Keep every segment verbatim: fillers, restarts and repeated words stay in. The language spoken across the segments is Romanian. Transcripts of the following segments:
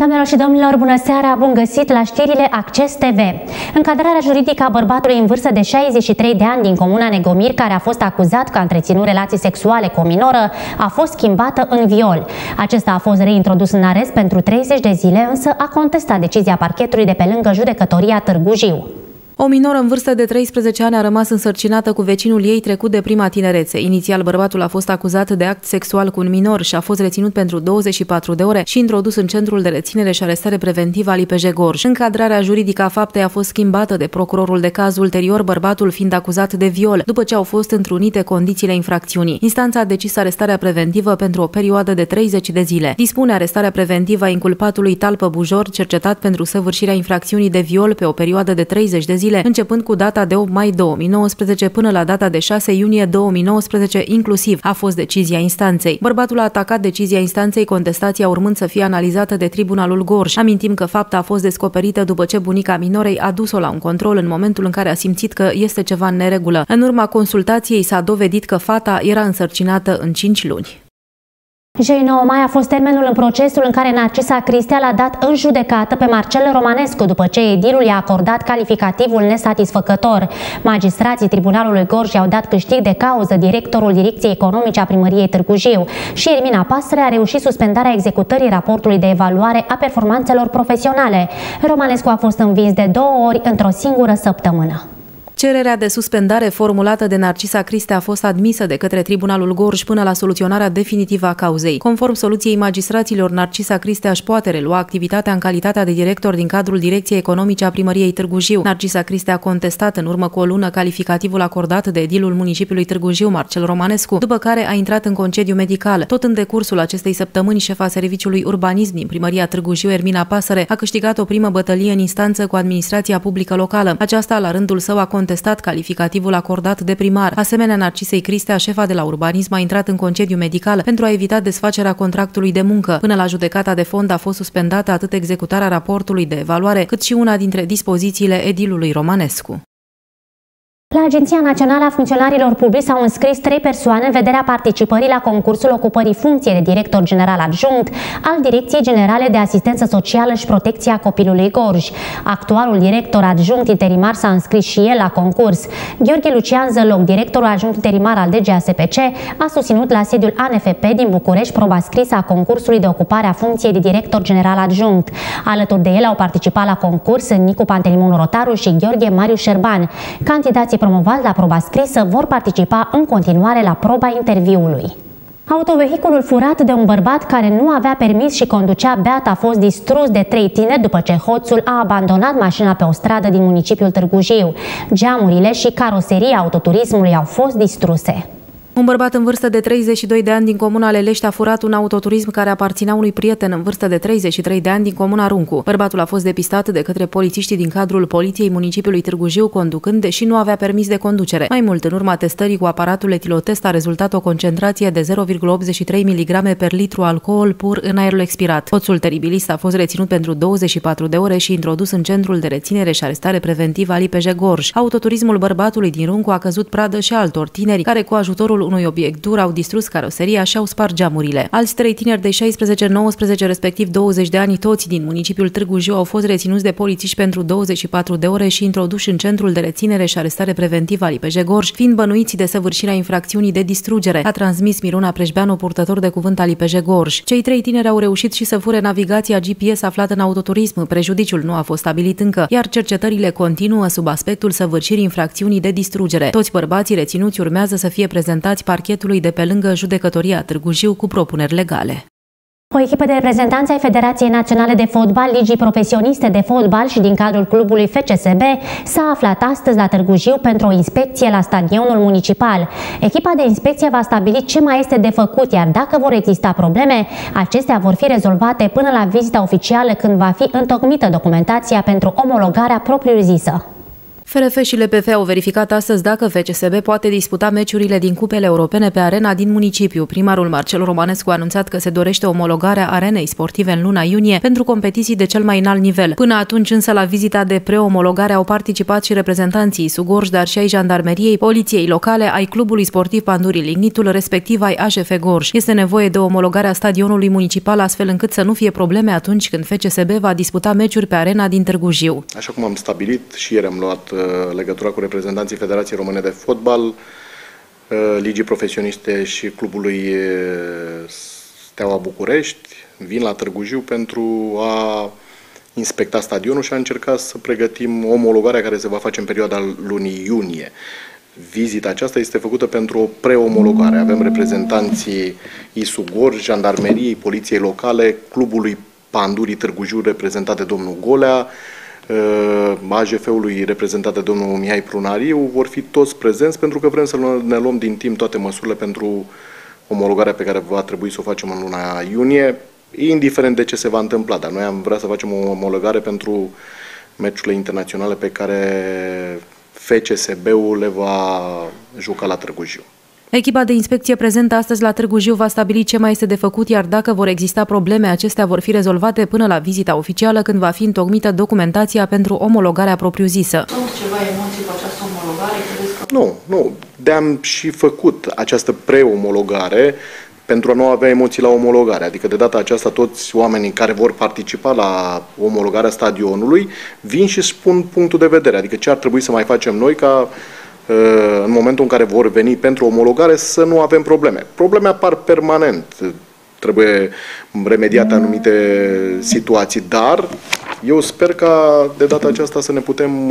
Doamnelor și domnilor, bună seara, bun găsit la știrile Acces T V. Încadrarea juridică a bărbatului în vârstă de șaizeci și trei de ani din comuna Negomir, care a fost acuzat că a întreținut relații sexuale cu o minoră, a fost schimbată în viol. Acesta a fost reintrodus în arest pentru treizeci de zile, însă a contestat decizia parchetului de pe lângă judecătoria Târgu Jiu. O minoră în vârstă de treisprezece ani a rămas însărcinată cu vecinul ei trecut de prima tinerețe. Inițial, bărbatul a fost acuzat de act sexual cu un minor și a fost reținut pentru douăzeci și patru de ore și introdus în centrul de reținere și arestare preventivă al I P J Gorj. Încadrarea juridică a faptei a fost schimbată de procurorul de caz, ulterior bărbatul fiind acuzat de viol, după ce au fost întrunite condițiile infracțiunii. Instanța a decis arestarea preventivă pentru o perioadă de treizeci de zile. Dispune arestarea preventivă a inculpatului Talpă Bujor, cercetat pentru săvârșirea infracțiunii de viol pe o perioadă de treizeci de zile, începând cu data de opt mai două mii nouăsprezece până la data de șase iunie două mii nouăsprezece, inclusiv, a fost decizia instanței. Bărbatul a atacat decizia instanței, contestația urmând să fie analizată de Tribunalul Gorj. Amintim că fapta a fost descoperită după ce bunica minorei a dus-o la un control în momentul în care a simțit că este ceva în neregulă. În urma consultației s-a dovedit că fata era însărcinată în cinci luni. Joi nouă mai a fost termenul în procesul în care Narcisa Cristea l-a dat în judecată pe Marcel Romanescu după ce edilul i-a acordat calificativul nesatisfăcător. Magistrații Tribunalului Gorj i-au dat câștig de cauză directorul Direcției Economice a Primăriei Târgu Jiu și Ermina Pasăre a reușit suspendarea executării raportului de evaluare a performanțelor profesionale. Romanescu a fost învins de două ori într-o singură săptămână. Cererea de suspendare formulată de Narcisa Cristea a fost admisă de către Tribunalul Gorj până la soluționarea definitivă a cauzei. Conform soluției magistraților, Narcisa Cristea își poate relua activitatea în calitatea de director din cadrul Direcției Economice a Primăriei Târgu Jiu. Narcisa Cristea a contestat în urmă cu o lună calificativul acordat de edilul municipiului Târgu Jiu, Marcel Romanescu, după care a intrat în concediu medical. Tot în decursul acestei săptămâni, șefa Serviciului Urbanism din Primăria Târgu Jiu, Ermina Pasăre, a câștigat o primă bătălie în instanță cu administrația publică locală. Aceasta, la rândul său, a contestat calificativul acordat de primar. Asemenea, Narcisei Cristea, șefa de la urbanism, a intrat în concediu medical pentru a evita desfacerea contractului de muncă. Până la judecata de fond a fost suspendată atât executarea raportului de evaluare, cât și una dintre dispozițiile edilului Romanescu. La Agenția Națională a Funcționarilor Publici s-au înscris trei persoane în vederea participării la concursul ocupării funcției de director general adjunct al Direcției Generale de Asistență Socială și Protecția Copilului Gorj. Actualul director adjunct interimar s-a înscris și el la concurs. Gheorghe Lucian Zăloc, directorul adjunct interimar al D G A S P C, a susținut la sediul A N F P din București proba scrisă a concursului de ocupare a funcției de director general adjunct. Alături de el au participat la concurs Nicu Pantelimon Rotaru și Gheorghe Mariu Șerban. Candidații promovați la proba scrisă vor participa în continuare la proba interviului. Autovehiculul furat de un bărbat care nu avea permis și conducea beat a fost distrus de trei tineri după ce hoțul a abandonat mașina pe o stradă din municipiul Târgu Jiu. Geamurile și caroseria autoturismului au fost distruse. Un bărbat în vârstă de treizeci și doi de ani din comuna Lelești a furat un autoturism care aparținea unui prieten în vârstă de treizeci și trei de ani din comuna Runcu. Bărbatul a fost depistat de către polițiștii din cadrul Poliției Municipiului Târgu Jiu, conducând, deși nu avea permis de conducere. Mai mult, în urma testării cu aparatul etilotest a rezultat o concentrație de zero virgulă optzeci și trei miligrame per litru alcool pur în aerul expirat. Hoțul teribilist a fost reținut pentru douăzeci și patru de ore și introdus în centrul de reținere și arestare preventivă al I P J Gorj. Autoturismul bărbatului din Runcu a căzut pradă și altor tineri care, cu ajutorul unui obiect dur, au distrus caroseria și au spart geamurile. Alți trei tineri de șaisprezece, nouăsprezece, respectiv douăzeci de ani, toți din municipiul Târgu Jiu, au fost reținuți de polițiști pentru douăzeci și patru de ore și introduși în centrul de reținere și arestare preventivă al I P J Gorj, fiind bănuiți de săvârșirea infracțiunii de distrugere, a transmis Miruna Preșbeanu, purtător de cuvânt al I P J Gorj. Cei trei tineri au reușit și să fure navigația G P S aflată în autoturism. Prejudiciul nu a fost stabilit încă, iar cercetările continuă sub aspectul săvârșirii infracțiunii de distrugere. Toți bărbații reținuți urmează să fie prezentați parchetului de pe lângă judecătoria Târgu Jiu cu propuneri legale. O echipă de reprezentanți ai Federației Naționale de Fotbal, Ligii Profesioniste de Fotbal și din cadrul clubului F C S B s-a aflat astăzi la Târgu Jiu pentru o inspecție la stadionul municipal. Echipa de inspecție va stabili ce mai este de făcut, iar dacă vor exista probleme, acestea vor fi rezolvate până la vizita oficială, când va fi întocmită documentația pentru omologarea propriu-zisă. F R F și L P F au verificat astăzi dacă F C S B poate disputa meciurile din cupele europene pe arena din municipiu. Primarul Marcel Romanescu a anunțat că se dorește omologarea arenei sportive în luna iunie pentru competiții de cel mai înalt nivel. Până atunci însă la vizita de preomologare au participat și reprezentanții Sugorj, dar și ai Jandarmeriei, Poliției Locale, ai Clubului Sportiv Pandurii Lignitul, respectiv ai A J F Gorj. Este nevoie de omologarea stadionului municipal astfel încât să nu fie probleme atunci când F C S B va disputa meciuri pe arena din Târgu Jiu. Așa cum am stabilit și ieri am luat legătura cu reprezentanții Federației Române de Fotbal, Ligii Profesioniste și Clubului Steaua București. Vin la Târgu Jiu pentru a inspecta stadionul și a încerca să pregătim omologarea care se va face în perioada lunii iunie. Vizita aceasta este făcută pentru o preomologare. Avem reprezentanții I S U Gorj, Jandarmeriei, Poliției Locale, Clubului Pandurii Târgu Jiu reprezentat de domnul Golea, A J F-ului reprezentat de domnul Mihai Prunariu, vor fi toți prezenți pentru că vrem să ne luăm din timp toate măsurile pentru omologarea pe care va trebui să o facem în luna iunie, indiferent de ce se va întâmpla, dar noi am vrea să facem o omologare pentru meciurile internaționale pe care F C S B-ul le va juca la Târgu Jiu. Echipa de inspecție prezentă astăzi la Târgu Jiu va stabili ce mai este de făcut, iar dacă vor exista probleme, acestea vor fi rezolvate până la vizita oficială, când va fi întocmită documentația pentru omologarea propriu-zisă. Sunt ceva emoții cu această omologare? Că... Nu, nu. De-am și făcut această preomologare pentru a nu avea emoții la omologare. Adică de data aceasta toți oamenii care vor participa la omologarea stadionului vin și spun punctul de vedere. Adică ce ar trebui să mai facem noi ca în momentul în care vor veni pentru omologare să nu avem probleme. Probleme apar permanent. Trebuie remediate anumite situații, dar eu sper ca de data aceasta să ne putem,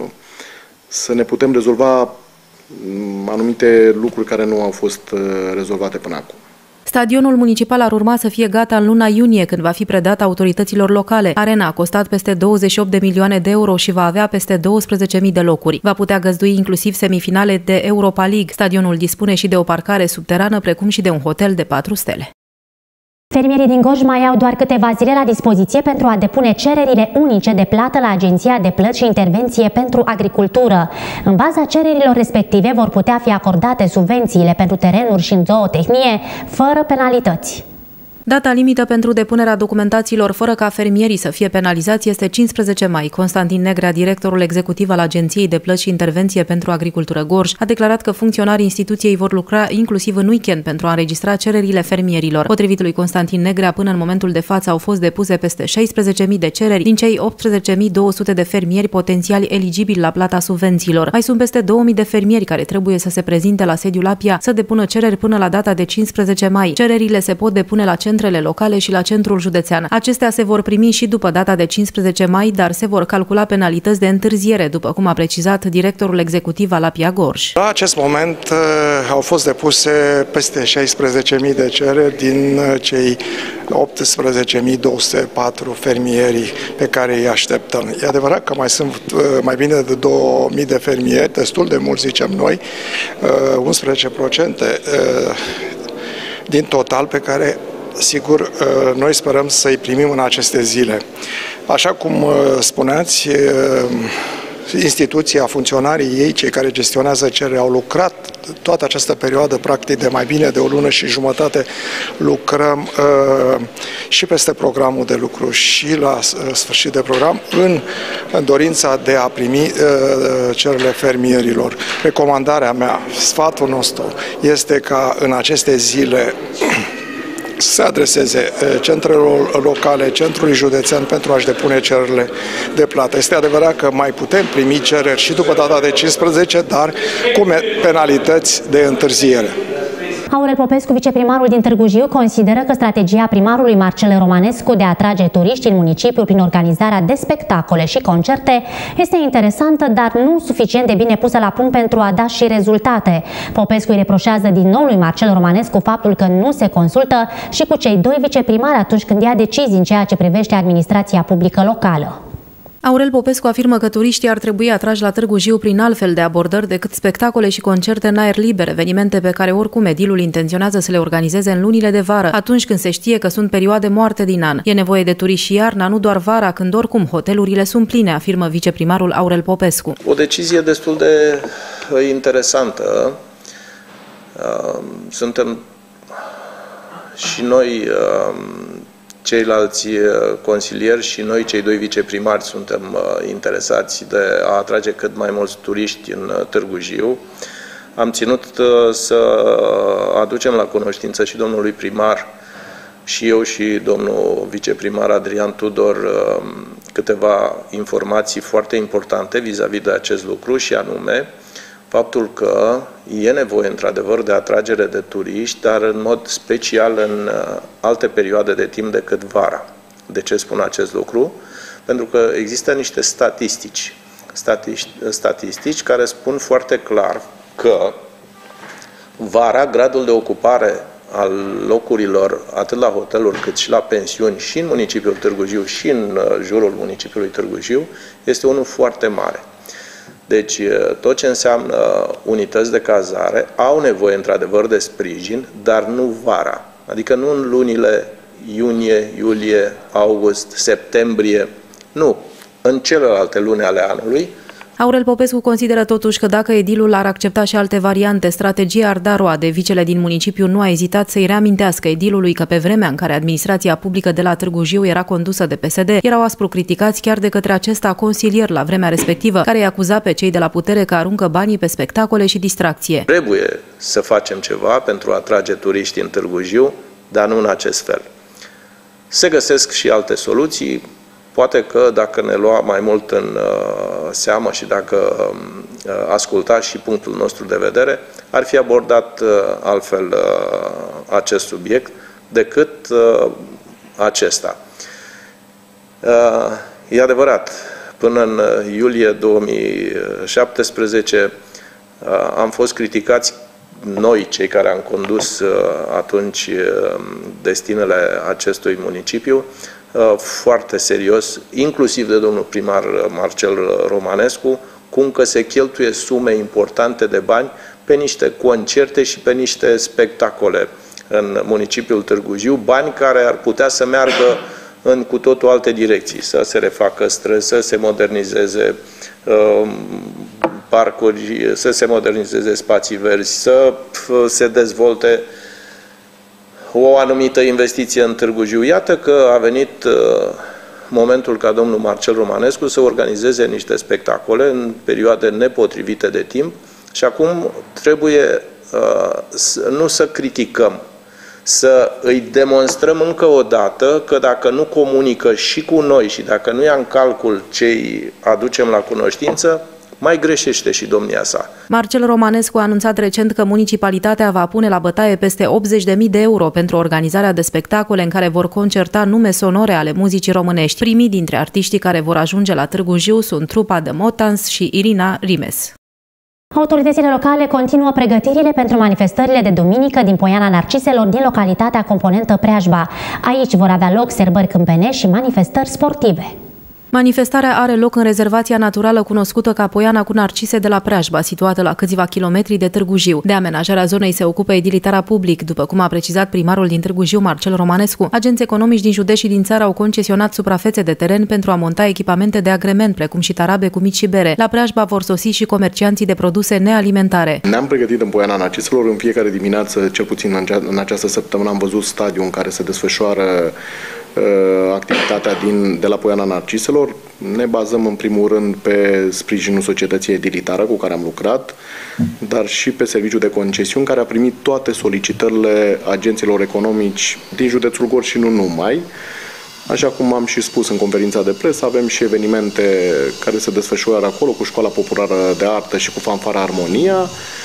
să ne putem rezolva anumite lucruri care nu au fost rezolvate până acum. Stadionul municipal ar urma să fie gata în luna iunie, când va fi predat autorităților locale. Arena a costat peste douăzeci și opt de milioane de euro și va avea peste douăsprezece mii de locuri. Va putea găzdui inclusiv semifinale de Europa League. Stadionul dispune și de o parcare subterană, precum și de un hotel de patru stele. Fermierii din Gorj mai au doar câteva zile la dispoziție pentru a depune cererile unice de plată la Agenția de Plăți și Intervenție pentru Agricultură. În baza cererilor respective vor putea fi acordate subvențiile pentru terenuri și în zootehnie, fără penalități. Data limită pentru depunerea documentațiilor fără ca fermierii să fie penalizați este cincisprezece mai. Constantin Negrea, directorul executiv al Agenției de Plăți și Intervenție pentru Agricultură Gorj, a declarat că funcționarii instituției vor lucra inclusiv în weekend pentru a înregistra cererile fermierilor. Potrivit lui Constantin Negrea, până în momentul de față au fost depuse peste șaisprezece mii de cereri din cei optsprezece mii două sute de fermieri potențiali eligibili la plata subvențiilor. Mai sunt peste două mii de fermieri care trebuie să se prezinte la sediul Apia să depună cereri până la data de cincisprezece mai. Cererile se pot depune la centrele locale și la centrul județean. Acestea se vor primi și după data de cincisprezece mai, dar se vor calcula penalități de întârziere, după cum a precizat directorul executiv al Apia Gorj. La acest moment uh, au fost depuse peste șaisprezece mii de cereri din uh, cei optsprezece mii două sute patru fermieri pe care îi așteptăm. E adevărat că mai sunt uh, mai bine de două mii de fermieri, destul de mulți zicem noi, uh, unsprezece la sută uh, din total pe care sigur, noi sperăm să-i primim în aceste zile. Așa cum spuneați, instituția, funcționarii ei, cei care gestionează cereri, au lucrat toată această perioadă, practic de mai bine de o lună și jumătate, lucrăm uh, și peste programul de lucru și la uh, sfârșit de program în, în dorința de a primi uh, cererile fermierilor. Recomandarea mea, sfatul nostru, este ca în aceste zile să se adreseze centrelor locale, centrului județean pentru a-și depune cererile de plată. Este adevărat că mai putem primi cereri și după data de cincisprezece, dar cu penalități de întârziere. Aurel Popescu, viceprimarul din Târgu Jiu, consideră că strategia primarului Marcel Romanescu de a atrage turiști în municipiu prin organizarea de spectacole și concerte este interesantă, dar nu suficient de bine pusă la punct pentru a da și rezultate. Popescu îi reproșează din nou lui Marcel Romanescu faptul că nu se consultă și cu cei doi viceprimari atunci când ia decizii în ceea ce privește administrația publică locală. Aurel Popescu afirmă că turiștii ar trebui atrași la Târgu Jiu prin altfel de abordări decât spectacole și concerte în aer liber, evenimente pe care oricum edilul intenționează să le organizeze în lunile de vară, atunci când se știe că sunt perioade moarte din an. E nevoie de turiști și iarna, nu doar vara, când oricum hotelurile sunt pline, afirmă viceprimarul Aurel Popescu. O decizie destul de interesantă. Suntem și noi ceilalți consilieri și noi, cei doi viceprimari, suntem interesați de a atrage cât mai mulți turiști în Târgu Jiu. Am ținut să aducem la cunoștință și domnului primar, și eu și domnul viceprimar Adrian Tudor, câteva informații foarte importante vis-a-vis de acest lucru, și anume faptul că e nevoie într-adevăr de atragere de turiști, dar în mod special în alte perioade de timp decât vara. De ce spun acest lucru? Pentru că există niște statistici, statistici, statistici care spun foarte clar că vara gradul de ocupare al locurilor, atât la hoteluri cât și la pensiuni, și în municipiul Târgu Jiu și în jurul municipiului Târgu Jiu, este unul foarte mare. Deci, tot ce înseamnă unități de cazare au nevoie, într-adevăr, de sprijin, dar nu vara. Adică nu în lunile iunie, iulie, august, septembrie, nu, în celelalte luni ale anului. Aurel Popescu consideră totuși că dacă edilul ar accepta și alte variante, strategia ar da roade. Vicele din municipiu nu a ezitat să-i reamintească edilului că pe vremea în care administrația publică de la Târgu Jiu era condusă de P S D, erau aspru criticați chiar de către acesta consilier la vremea respectivă, care îi acuza pe cei de la putere că aruncă banii pe spectacole și distracție. Trebuie să facem ceva pentru a atrage turiști în Târgu Jiu, dar nu în acest fel. Se găsesc și alte soluții. Poate că dacă ne lua mai mult în uh, seamă și dacă uh, asculta și punctul nostru de vedere, ar fi abordat uh, altfel uh, acest subiect decât uh, acesta. Uh, e adevărat, până în iulie două mii șaptesprezece uh, am fost criticați noi, cei care am condus uh, atunci uh, destinele acestui municipiu, foarte serios, inclusiv de domnul primar Marcel Romanescu, cum că se cheltuie sume importante de bani pe niște concerte și pe niște spectacole în municipiul Târgu Jiu, bani care ar putea să meargă în cu totul alte direcții, să se refacă străzi, să se modernizeze uh, parcuri, să se modernizeze spații verzi, să se dezvolte o anumită investiție în Târgu Jiu. Iată că a venit uh, momentul ca domnul Marcel Romanescu să organizeze niște spectacole în perioade nepotrivite de timp și acum trebuie uh, nu să criticăm, să îi demonstrăm încă o dată că dacă nu comunică și cu noi și dacă nu ia în calcul ce îi aducem la cunoștință, mai greșește și domnia sa. Marcel Romanescu a anunțat recent că municipalitatea va pune la bătaie peste optzeci de mii de euro pentru organizarea de spectacole în care vor concerta nume sonore ale muzicii românești. Primii dintre artiștii care vor ajunge la Târgu Jiu sunt trupa The Motans și Irina Rimes. Autoritățile locale continuă pregătirile pentru manifestările de duminică din Poiana Narciselor din localitatea componentă Preajba. Aici vor avea loc sărbări câmpenești și manifestări sportive. Manifestarea are loc în rezervația naturală cunoscută ca Poiana cu Narcise de la Preajba, situată la câțiva kilometri de Târgu Jiu. De amenajarea zonei se ocupă Edilitarea Public, după cum a precizat primarul din Târgu Jiu, Marcel Romanescu. Agenți economici din județ și din țară au concesionat suprafețe de teren pentru a monta echipamente de agrement, precum și tarabe cu mici și bere. La Preajba vor sosi și comercianții de produse nealimentare. Ne-am pregătit în Poiana Narciselor în fiecare dimineață, cel puțin în această săptămână, am văzut stadiul în care se desfășoară activitatea din, de la Poiana Narciselor. Ne bazăm în primul rând pe sprijinul societății edilitară cu care am lucrat, dar și pe serviciul de concesiuni care a primit toate solicitările agenților economici din județul Gorj și nu numai. Așa cum am și spus în conferința de presă, avem și evenimente care se desfășoară acolo cu Școala Populară de Artă și cu Fanfara Armonia.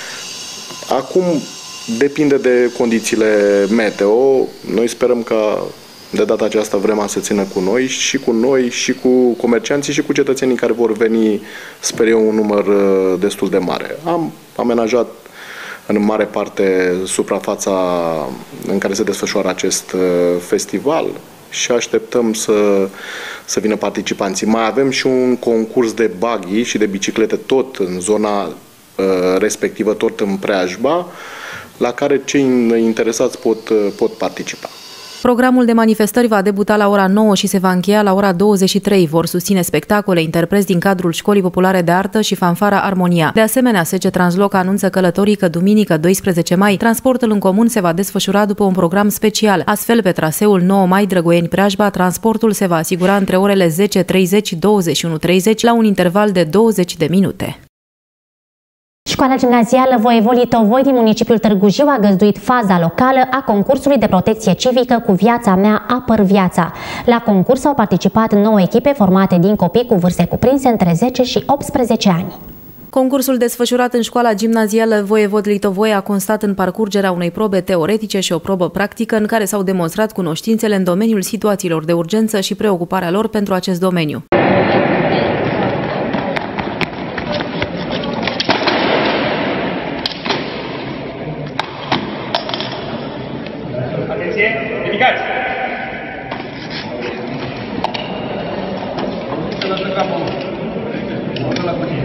Acum depinde de condițiile meteo. Noi sperăm că de data aceasta vremea să țină cu noi și cu noi și cu comercianții și cu cetățenii care vor veni, sper eu, un număr destul de mare. Am amenajat în mare parte suprafața în care se desfășoară acest festival. și așteptăm să, să vină participanții. Mai avem și un concurs de buggy și de biciclete tot în zona uh, respectivă, tot în preajba, la care cei interesați pot, uh, pot participa. Programul de manifestări va debuta la ora nouă și se va încheia la ora douăzeci și trei. Vor susține spectacole, interpreți din cadrul Școlii Populare de Artă și fanfara Armonia. De asemenea, S C Transloc anunță călătorii că duminică doisprezece mai, transportul în comun se va desfășura după un program special. Astfel, pe traseul nouă mai Drăgoieni-Preajba, transportul se va asigura între orele zece treizeci și douăzeci și unu treizeci la un interval de douăzeci de minute. Școala gimnazială Voievod Litovoi din municipiul Târgu Jiu a găzduit faza locală a concursului de protecție civică Cu viața mea apăr viața. La concurs au participat nouă echipe formate din copii cu vârste cuprinse între zece și optsprezece ani. Concursul desfășurat în școala gimnazială Voievod Litovoi a constat în parcurgerea unei probe teoretice și o probă practică în care s-au demonstrat cunoștințele în domeniul situațiilor de urgență și preocuparea lor pentru acest domeniu. Ridicați! Să lăsăm capul. Să la cutie.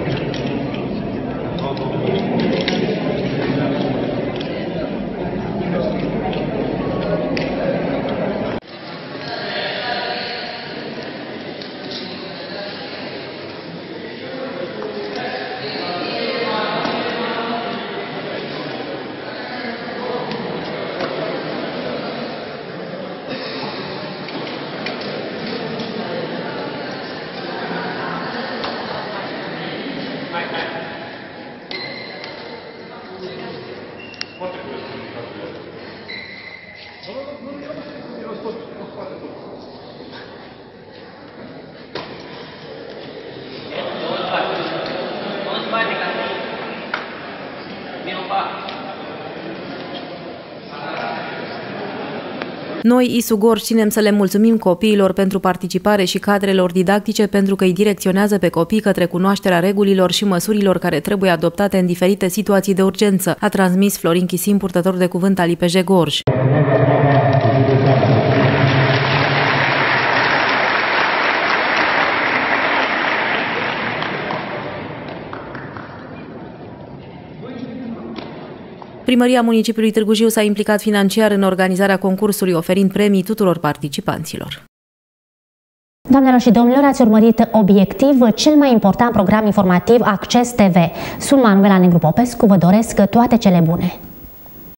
Noi, I S U Gorj, ținem să le mulțumim copiilor pentru participare și cadrelor didactice pentru că îi direcționează pe copii către cunoașterea regulilor și măsurilor care trebuie adoptate în diferite situații de urgență, a transmis Florin Chisim, purtător de cuvânt al I P J Gorj. Primăria municipiului Târgu Jiu s-a implicat financiar în organizarea concursului, oferind premii tuturor participanților. Doamnelor și domnilor, ați urmărit obiectiv cel mai important program informativ Acces T V. Sunt Manuela Negru Popescu, vă doresc toate cele bune!